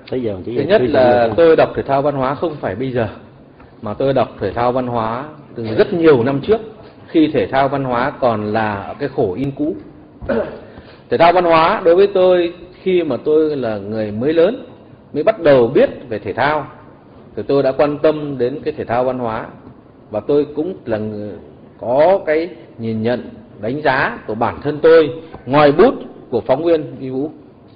Thứ nhất là tôi đọc thể thao văn hóa không phải bây giờ, mà tôi đọc thể thao văn hóa từ rất nhiều năm trước, khi thể thao văn hóa còn là ở cái khổ in cũ. Thể thao văn hóa đối với tôi, khi mà tôi là người mới lớn, mới bắt đầu biết về thể thao, thì tôi đã quan tâm đến cái thể thao văn hóa. Và tôi cũng là người có cái nhìn nhận, đánh giá của bản thân tôi, ngoài bút của phóng viên Uy Vũ.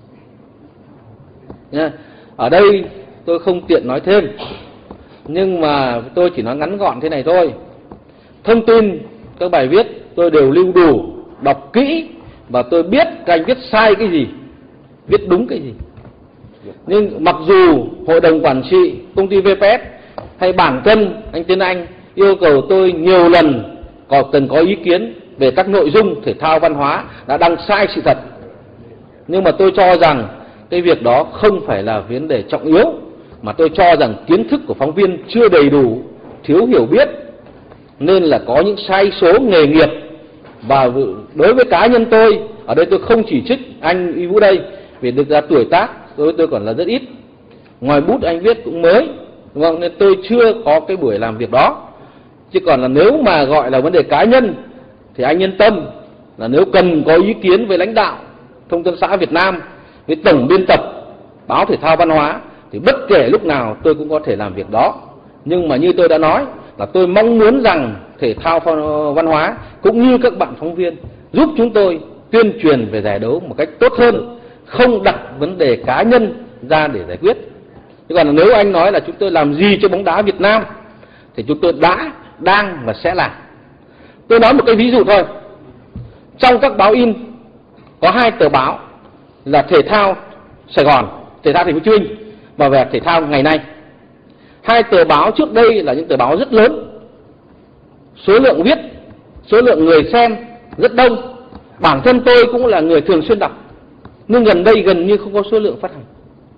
Ở đây tôi không tiện nói thêm, nhưng mà tôi chỉ nói ngắn gọn thế này thôi. Thông tin các bài viết tôi đều lưu đủ, đọc kỹ, và tôi biết các anh viết sai cái gì, viết đúng cái gì. Nhưng mặc dù hội đồng quản trị công ty VPS hay bản thân anh Tiến Anh yêu cầu tôi nhiều lần cần có ý kiến về các nội dung thể thao văn hóa đã đăng sai sự thật, nhưng mà tôi cho rằng cái việc đó không phải là vấn đề trọng yếu, mà tôi cho rằng kiến thức của phóng viên chưa đầy đủ, thiếu hiểu biết, nên là có những sai số nghề nghiệp. Và đối với cá nhân tôi, ở đây tôi không chỉ trích anh Uy Vũ đây, vì thực ra tuổi tác đối với tôi còn là rất ít, ngoài bút anh viết cũng mới, đúng không? Nên tôi chưa có cái buổi làm việc đó. Chứ còn là nếu mà gọi là vấn đề cá nhân thì anh yên tâm là nếu cần có ý kiến với lãnh đạo Thông tấn xã Việt Nam, với tổng biên tập báo Thể thao Văn hóa, thì bất kể lúc nào tôi cũng có thể làm việc đó. Nhưng mà như tôi đã nói là tôi mong muốn rằng thể thao văn hóa cũng như các bạn phóng viên giúp chúng tôi tuyên truyền về giải đấu một cách tốt hơn, không đặt vấn đề cá nhân ra để giải quyết. Chứ còn nếu anh nói là chúng tôi làm gì cho bóng đá Việt Nam thì chúng tôi đã, đang và sẽ làm. Tôi nói một cái ví dụ thôi. Trong các báo in có 2 tờ báo là Thể thao Sài Gòn, Thể thao Thành phố Hồ Chí Minh và về Thể thao Ngày Nay. 2 tờ báo trước đây là những tờ báo rất lớn, số lượng viết, số lượng người xem rất đông. Bản thân tôi cũng là người thường xuyên đọc, nhưng gần đây gần như không có số lượng phát hành.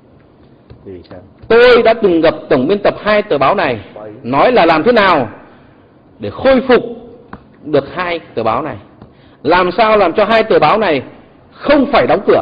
Tôi đã từng gặp tổng biên tập 2 tờ báo này, nói là làm thế nào để khôi phục được 2 tờ báo này, làm sao làm cho 2 tờ báo này không phải đóng cửa.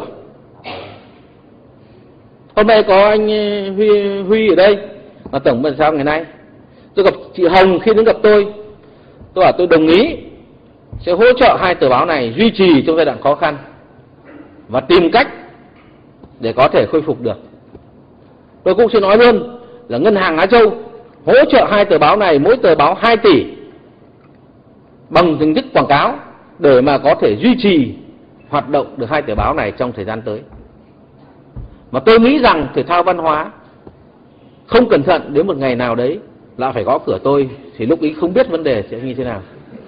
Hôm nay có anh Huy ở đây là tổng biên tập Ngày Nay. Tôi gặp chị Hồng, khi đến gặp tôi bảo tôi đồng ý sẽ hỗ trợ 2 tờ báo này duy trì trong giai đoạn khó khăn và tìm cách để có thể khôi phục được. Tôi cũng sẽ nói luôn là Ngân hàng Á Châu hỗ trợ 2 tờ báo này, mỗi tờ báo 2 tỷ bằng hình thức quảng cáo để mà có thể duy trì hoạt động được 2 tờ báo này trong thời gian tới. Mà tôi nghĩ rằng thể thao văn hóa không cẩn thận đến một ngày nào đấy là phải gõ cửa tôi, thì lúc ấy không biết vấn đề sẽ như thế nào.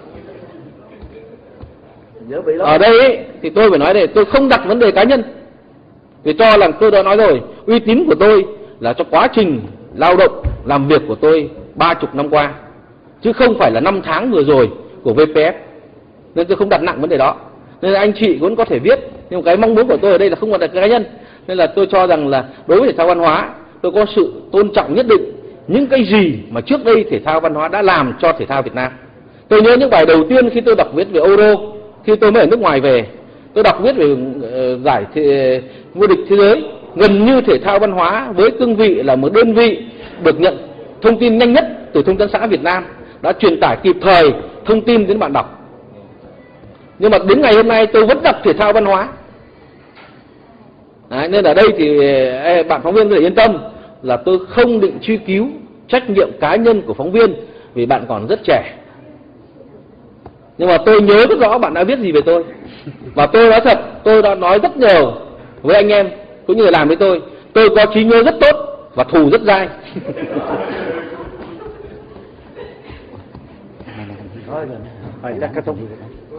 Ở đây ấy, thì tôi phải nói đây, tôi không đặt vấn đề cá nhân, vì cho rằng tôi đã nói rồi, uy tín của tôi là cho quá trình lao động làm việc của tôi 30 năm qua, chứ không phải là 5 tháng vừa rồi của VPF, nên tôi không đặt nặng vấn đề đó. Nên là anh chị cũng có thể viết, nhưng cái mong muốn của tôi ở đây là không phải là cá nhân. Nên là tôi cho rằng là đối với thể thao văn hóa, tôi có sự tôn trọng nhất định những cái gì mà trước đây thể thao văn hóa đã làm cho thể thao Việt Nam. Tôi nhớ những bài đầu tiên khi tôi đọc viết về Euro, khi tôi mới ở nước ngoài về, tôi đọc viết về giải vô địch thế giới, gần như thể thao văn hóa với cương vị là một đơn vị được nhận thông tin nhanh nhất từ Thông tấn xã Việt Nam, đã truyền tải kịp thời thông tin đến bạn đọc. Nhưng mà đến ngày hôm nay tôi vẫn đọc thể thao văn hóa. Đấy, nên ở đây thì bạn phóng viên có thể yên tâm là tôi không định truy cứu trách nhiệm cá nhân của phóng viên, vì bạn còn rất trẻ. Nhưng mà tôi nhớ rất rõ bạn đã viết gì về tôi. Và tôi nói thật, tôi đã nói rất nhiều với anh em cũng như là làm với tôi có trí nhớ rất tốt và thù rất dai. Thôi, kết thúc.